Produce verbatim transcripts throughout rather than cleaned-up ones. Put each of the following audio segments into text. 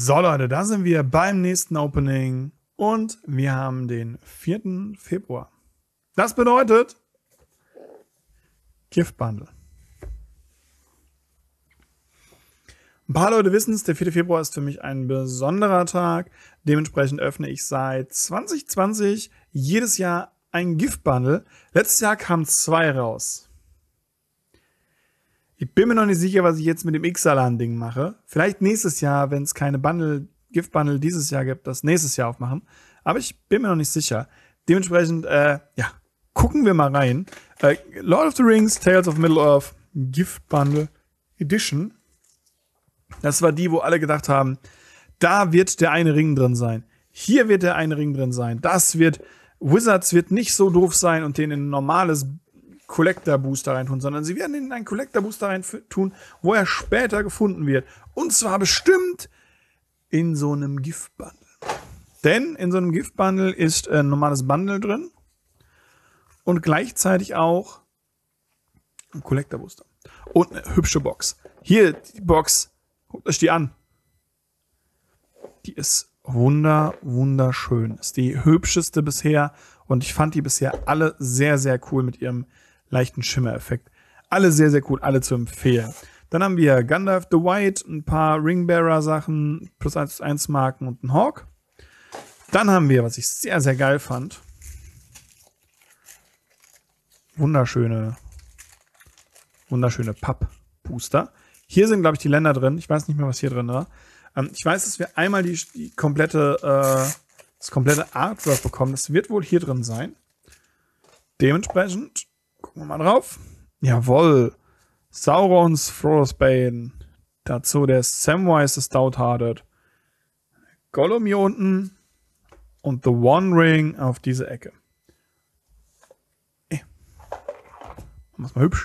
So Leute, da sind wir beim nächsten Opening und wir haben den vierten Februar. Das bedeutet Gift Bundle. Ein paar Leute wissen es, der vierte Februar ist für mich ein besonderer Tag. Dementsprechend öffne ich seit zwanzig zwanzig jedes Jahr ein Gift Bundle. Letztes Jahr kamen zwei raus. Ich bin mir noch nicht sicher, was ich jetzt mit dem Ixalan-Ding mache. Vielleicht nächstes Jahr, wenn es keine Bundle, Gift-Bundle dieses Jahr gibt, das nächstes Jahr aufmachen. Aber ich bin mir noch nicht sicher. Dementsprechend, äh, ja, gucken wir mal rein. Äh, Lord of the Rings, Tales of Middle-earth, Gift-Bundle Edition. Das war die, wo alle gedacht haben, da wird der eine Ring drin sein. Hier wird der eine Ring drin sein. Das wird, Wizards wird nicht so doof sein und den in ein normales Collector-Booster reintun, sondern sie werden in einen Collector-Booster reintun, wo er später gefunden wird. Und zwar bestimmt in so einem Gift-Bundle. Denn in so einem Gift-Bundle ist ein normales Bundle drin und gleichzeitig auch ein Collector-Booster. Und eine hübsche Box. Hier, die Box, guckt euch die an. Die ist wunder, wunderschön. Ist die hübscheste bisher und ich fand die bisher alle sehr, sehr cool mit ihrem leichten Schimmereffekt. Alle sehr, sehr cool, alle zu empfehlen. Dann haben wir Gandalf the White, ein paar Ringbearer-Sachen, plus eins zu eins Marken und ein Hawk. Dann haben wir, was ich sehr, sehr geil fand, wunderschöne, wunderschöne Papp-Booster. Hier sind, glaube ich, die Länder drin. Ich weiß nicht mehr, was hier drin war. Ähm, ich weiß, dass wir einmal die, die komplette, äh, das komplette Artwork bekommen. Das wird wohl hier drin sein. Dementsprechend gucken wir mal drauf. Jawohl. Saurons Frodo's Bane. Dazu der Samwise the Stout-Hearted. Gollum hier unten. Und The One Ring auf diese Ecke. Ey. Machen wir es mal hübsch.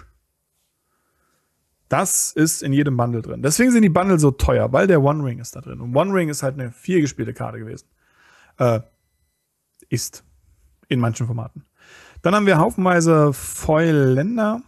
Das ist in jedem Bundle drin. Deswegen sind die Bundle so teuer, weil der One Ring ist da drin. Und One Ring ist halt eine viel gespielte Karte gewesen. Äh, ist. In manchen Formaten. Dann haben wir haufenweise Foil-Länder.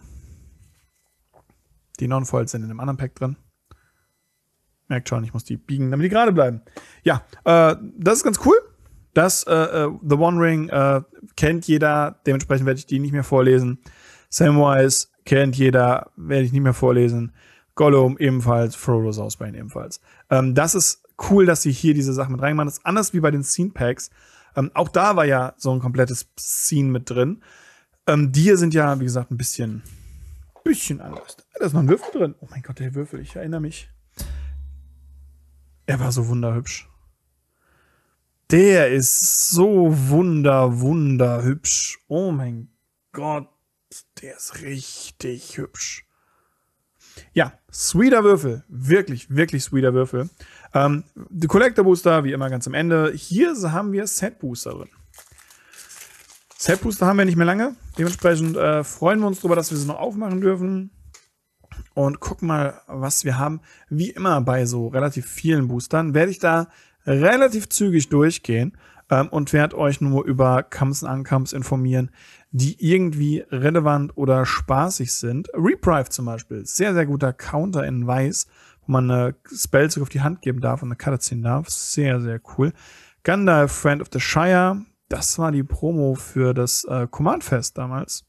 Die Non-Foils sind in einem anderen Pack drin. Merkt schon, ich muss die biegen, damit die gerade bleiben. Ja, äh, das ist ganz cool. Das äh, äh, The One Ring äh, kennt jeder. Dementsprechend werde ich die nicht mehr vorlesen. Samwise kennt jeder. Werde ich nicht mehr vorlesen. Gollum ebenfalls. Frodo's Ausbane ebenfalls. Ähm, das ist cool, dass sie hier diese Sachen mit reinmachen. Das ist anders wie bei den Scene Packs. Ähm, auch da war ja so ein komplettes Scene mit drin. Ähm, die hier sind ja, wie gesagt, ein bisschen, bisschen anders. Da ist noch ein Würfel drin. Oh mein Gott, der Würfel, ich erinnere mich. Er war so wunderhübsch. Der ist so wunder, wunderhübsch. Oh mein Gott, der ist richtig hübsch. Ja, sweeter Würfel. Wirklich, wirklich sweeter Würfel. Ähm, die Collector Booster, wie immer ganz am Ende. Hier haben wir Set Booster drin. Set Booster haben wir nicht mehr lange. Dementsprechend äh, freuen wir uns darüber, dass wir sie noch aufmachen dürfen. Und gucken mal, was wir haben. Wie immer bei so relativ vielen Boostern werde ich da relativ zügig durchgehen ähm, und werde euch nur über Comes und Uncomes informieren, die irgendwie relevant oder spaßig sind. Reprieve zum Beispiel, sehr, sehr guter Counter in Weiß, wo man eine Spellzug auf die Hand geben darf und eine Karte ziehen darf. Sehr, sehr cool. Gandalf, Friend of the Shire, das war die Promo für das äh, Command-Fest damals.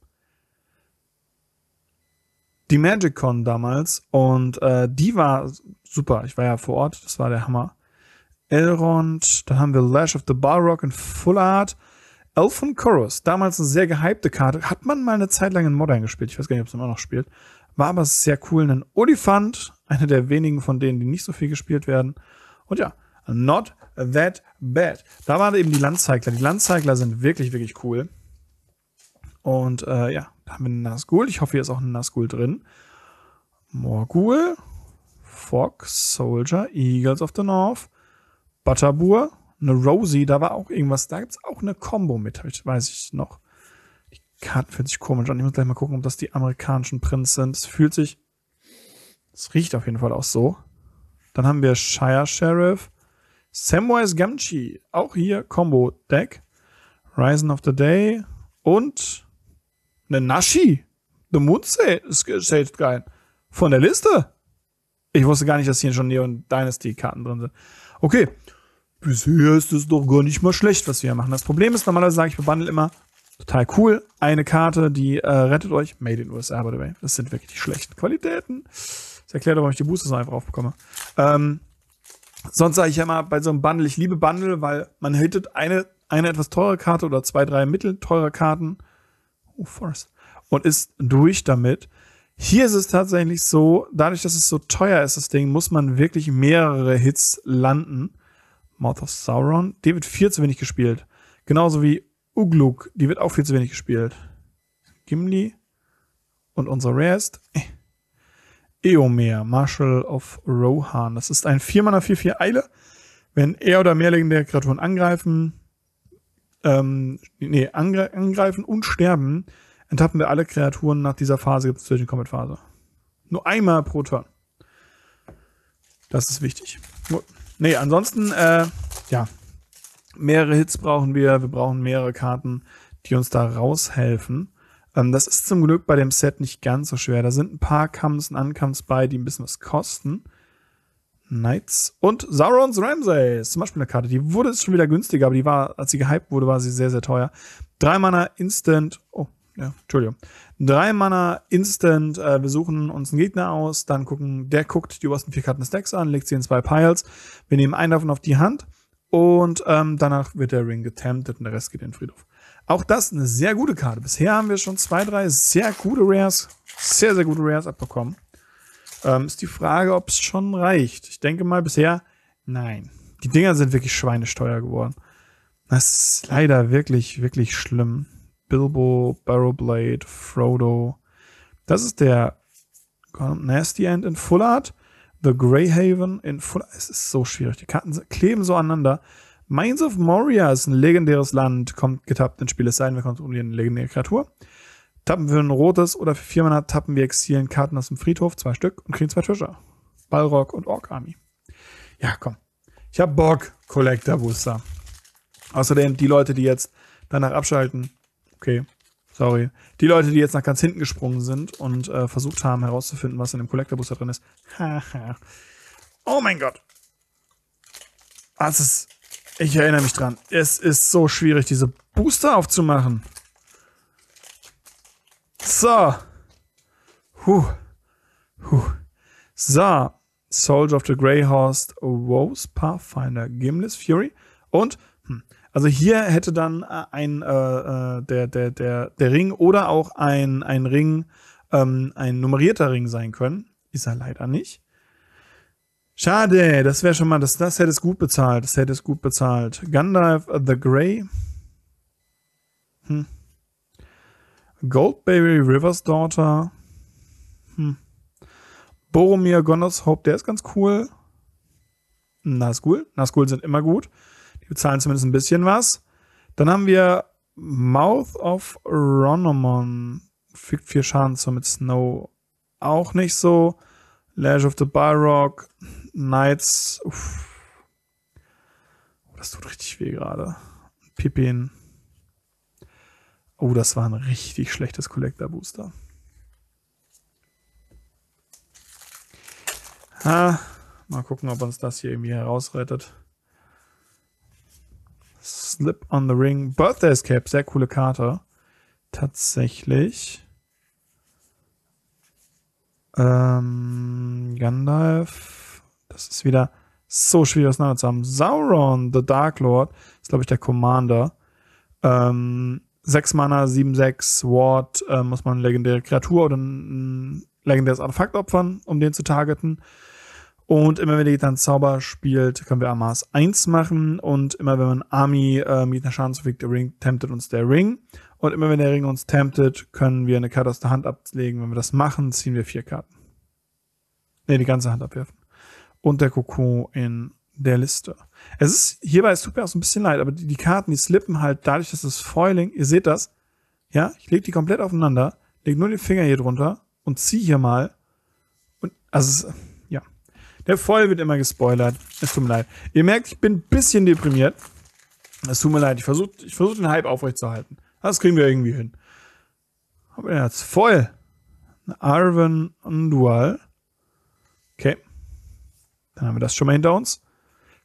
Die Magic-Con damals und äh, die war super. Ich war ja vor Ort, das war der Hammer. Elrond, dann haben wir Lash of the Balrog in Full Art. Elfin Chorus, damals eine sehr gehypte Karte. Hat man mal eine Zeit lang in Modern gespielt. Ich weiß gar nicht, ob es immer noch spielt. War aber sehr cool. Ein Oliphant, einer der wenigen von denen, die nicht so viel gespielt werden. Und ja, Not That Bad. Da waren eben die Landzeigler. Die Landzeigler sind wirklich, wirklich cool. Und äh, ja, da haben wir einen Nazgul. Ich hoffe, hier ist auch ein Nazgul drin. Morgul, Fox, Soldier, Eagles of the North, Butterbur, eine Rosie, da war auch irgendwas, da gibt es auch eine Combo mit, weiß ich noch. Die Karte fühlt sich komisch an. Ich muss gleich mal gucken, ob das die amerikanischen Prints sind. Es fühlt sich, es riecht auf jeden Fall auch so. Dann haben wir Shire Sheriff, Samwise Gamgee, auch hier Combo-Deck, Risen of the Day und eine Nashi, The Moon Sage Guide von der Liste. Ich wusste gar nicht, dass hier schon Neon Dynasty Karten drin sind. Okay, bisher ist es doch gar nicht mal schlecht, was wir hier machen. Das Problem ist, normalerweise sage ich für Bundle immer, total cool, eine Karte, die äh, rettet euch. Made in U S A, by the way. Das sind wirklich die schlechten Qualitäten. Das erklärt, warum ich die Boosters einfach aufbekomme. Ähm, sonst sage ich ja immer bei so einem Bundle, ich liebe Bundle, weil man hittet eine, eine etwas teure Karte oder zwei, drei mittelteure Karten. Oh, Forest. Und ist durch damit. Hier ist es tatsächlich so, dadurch, dass es so teuer ist, das Ding, muss man wirklich mehrere Hits landen. Mouth of Sauron, die wird viel zu wenig gespielt. Genauso wie Ugluk, die wird auch viel zu wenig gespielt. Gimli und unser Rest. Eh. Eomer, Marshal of Rohan. Das ist ein vier Mana vier vier Eile. Wenn er oder mehr legendäre Kreaturen angreifen, ähm, nee, angre angreifen und sterben, enttappen wir alle Kreaturen nach dieser Phase, gibt es zwischen Combat-Phase. Nur einmal pro Turn. Das ist wichtig. Gut. Nee, ansonsten, äh, ja, mehrere Hits brauchen wir. Wir brauchen mehrere Karten, die uns da raushelfen. Ähm, das ist zum Glück bei dem Set nicht ganz so schwer. Da sind ein paar Comes und Uncomes bei, die ein bisschen was kosten. Knights und Saurons Ramsay ist zum Beispiel eine Karte. Die wurde jetzt schon wieder günstiger, aber die war, als sie gehypt wurde, war sie sehr, sehr teuer. Drei Mana Instant. Oh, ja, Entschuldigung. Drei Mana Instant. Äh, wir suchen uns einen Gegner aus, dann gucken, der guckt die obersten vier Karten des Decks an, legt sie in zwei Piles. Wir nehmen einen davon auf die Hand und ähm, danach wird der Ring getemptet und der Rest geht in den Friedhof. Auch das eine sehr gute Karte. Bisher haben wir schon zwei, drei sehr gute Rares, sehr, sehr gute Rares abbekommen. Ähm, ist die Frage, ob es schon reicht. Ich denke mal bisher, nein. Die Dinger sind wirklich schweinesteuer geworden. Das ist leider wirklich, wirklich schlimm. Bilbo, Barrowblade, Frodo. Das ist der Nasty End in Full Art. The Greyhaven in Full Art. Es ist so schwierig. Die Karten kleben so aneinander. Mines of Moria ist ein legendäres Land. Kommt getappt ins Spiel. Es sei denn, wir kontrollieren eine legendäre Kreatur. Tappen wir ein rotes oder für vier Mana tappen wir exilieren Karten aus dem Friedhof, zwei Stück, und kriegen zwei Treasure. Balrog und Orc Army. Ja, komm. Ich hab Bock, Collector Booster. Außerdem die Leute, die jetzt danach abschalten, okay, sorry. Die Leute, die jetzt nach ganz hinten gesprungen sind und äh, versucht haben herauszufinden, was in dem Collector Booster drin ist. Oh mein Gott. Das ist, ich erinnere mich dran. Es ist so schwierig, diese Booster aufzumachen. So. Huh. Huh. So. Soldier of the Greyhorse, Woes, Pathfinder, Gimlis, Fury. Und, hm, also hier hätte dann äh, ein, äh, der, der, der, der Ring oder auch ein, ein Ring, ähm, ein nummerierter Ring sein können. Ist er leider nicht. Schade, das wäre schon mal, das, das hätte es gut bezahlt. Das hätte es gut bezahlt. Gandalf the Grey. Hm. Goldberry River's Daughter. Hm. Boromir Gondors Hope, der ist ganz cool. Nazgul. Nazgul sind immer gut. Die bezahlen zumindest ein bisschen was. Dann haben wir Mouth of Ronomon. Fügt vier Schaden zu mit Snow. Auch nicht so. Lash of the Balrog. Knights. Uff. Oh, das tut richtig weh gerade. Pippin. Oh, das war ein richtig schlechtes Collector Booster. Ah, mal gucken, ob uns das hier irgendwie herausrettet. Slip on the Ring. Birthday Escape, sehr coole Karte. Tatsächlich. Ähm, Gandalf. Das ist wieder so schwierig auseinander zu haben. Sauron, the Dark Lord. Ist, glaube ich, der Commander. Ähm, sechs Mana, sieben sechs, Ward, äh, muss man eine legendäre Kreatur oder ein legendäres Artefakt opfern, um den zu targeten. Und immer wenn der dann Zauber spielt, können wir Amas eins machen. Und immer wenn man Army äh, mit einer Schaden zufügt, der Ring, temptet uns der Ring. Und immer wenn der Ring uns temptet, können wir eine Karte aus der Hand ablegen. Wenn wir das machen, ziehen wir vier Karten. Ne, die ganze Hand abwerfen. Und der Kokon in der Liste. Es ist, hierbei, es tut mir auch so ein bisschen leid, aber die, die Karten, die slippen halt dadurch, dass das Foiling, ihr seht das, ja, ich lege die komplett aufeinander, lege nur den Finger hier drunter und ziehe hier mal. Und, also, es, ja. Der Foil wird immer gespoilert. Es tut mir leid. Ihr merkt, ich bin ein bisschen deprimiert. Es tut mir leid. Ich versuche ich versuch den Hype aufrechtzuerhalten. Das kriegen wir irgendwie hin. Haben wir jetzt Foil. Arwen und Dual. Okay. Dann haben wir das schon mal hinter uns.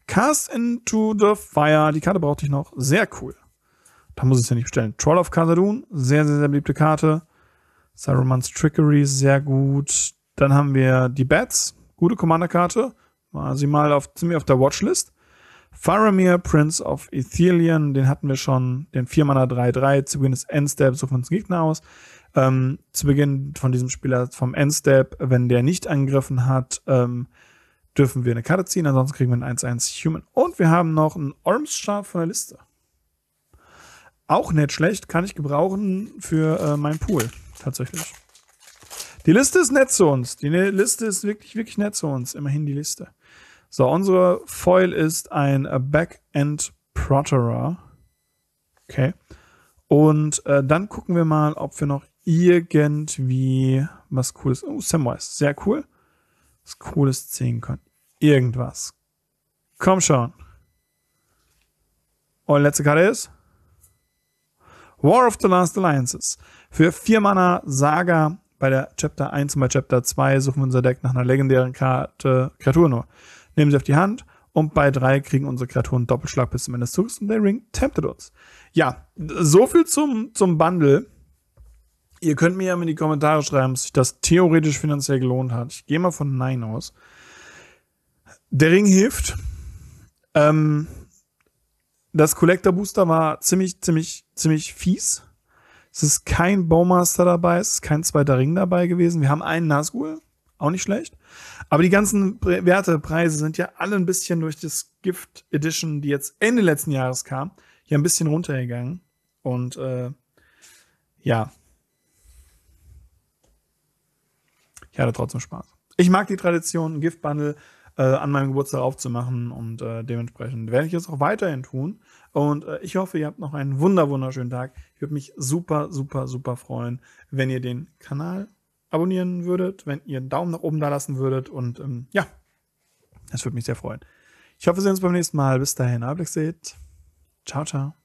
Cast into the Fire, die Karte brauchte ich noch, sehr cool. Da muss ich es ja nicht bestellen. Troll of Khazad-dûm, sehr, sehr, sehr beliebte Karte. Saruman's Trickery, sehr gut. Dann haben wir die Bats, gute Commander-Karte. War sie mal auf, ziemlich auf der Watchlist. Faramir, Prince of Ithilien, den hatten wir schon, den vier Mana drei drei, zu Beginn des Endsteps, suchen wir uns Gegner aus. Ähm, zu Beginn von diesem Spieler vom Endstep, wenn der nicht angegriffen hat, ähm, dürfen wir eine Karte ziehen, ansonsten kriegen wir einen eins eins Human. Und wir haben noch einen Ormstar von der Liste. Auch nicht schlecht, kann ich gebrauchen für äh, meinen Pool, tatsächlich. Die Liste ist nett zu uns. Die Liste ist wirklich, wirklich nett zu uns. Immerhin die Liste. So, unsere Foil ist ein Backend Protterer. Okay. Und äh, dann gucken wir mal, ob wir noch irgendwie was Cooles. Oh, Samwise. Sehr cool. Was Cooles ziehen können. Irgendwas. Komm schon. Und letzte Karte ist War of the Last Alliances. Für vier Mana Saga bei der Chapter eins und bei Chapter zwei suchen wir unser Deck nach einer legendären Karte, Kreatur nur. Nehmen sie auf die Hand und bei drei kriegen unsere Kreaturen Doppelschlag bis zum Ende des Zuges und der Ring temptet uns. Ja, so viel zum, zum Bundle. Ihr könnt mir ja in die Kommentare schreiben, ob sich das theoretisch finanziell gelohnt hat. Ich gehe mal von Nein aus. Der Ring hilft. Ähm, das Collector Booster war ziemlich, ziemlich, ziemlich fies. Es ist kein Bowmaster dabei, es ist kein zweiter Ring dabei gewesen. Wir haben einen Nazgul, auch nicht schlecht. Aber die ganzen Werte, Preise sind ja alle ein bisschen durch das Gift Edition, die jetzt Ende letzten Jahres kam, hier ein bisschen runtergegangen. Und äh, ja, ich hatte trotzdem Spaß. Ich mag die Tradition, ein Gift-Bundle äh, an meinem Geburtstag aufzumachen und äh, dementsprechend werde ich es auch weiterhin tun. Und äh, ich hoffe, ihr habt noch einen wunder wunderschönen Tag. Ich würde mich super, super, super freuen, wenn ihr den Kanal abonnieren würdet, wenn ihr einen Daumen nach oben da lassen würdet und ähm, ja, das würde mich sehr freuen. Ich hoffe, wir sehen uns beim nächsten Mal. Bis dahin, Ablex seht. Ciao, ciao.